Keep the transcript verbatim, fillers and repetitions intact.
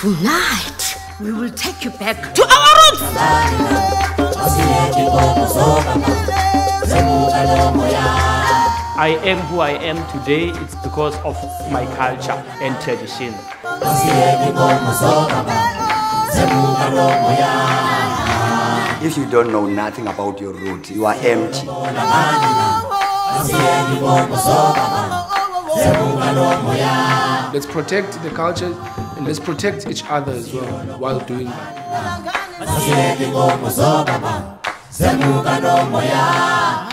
Tonight, we will take you back to our roots. I am who I am today. It's because of my culture and tradition. If you don't know nothing about your roots, you are empty. Let's protect the culture and let's protect each other as well while doing that.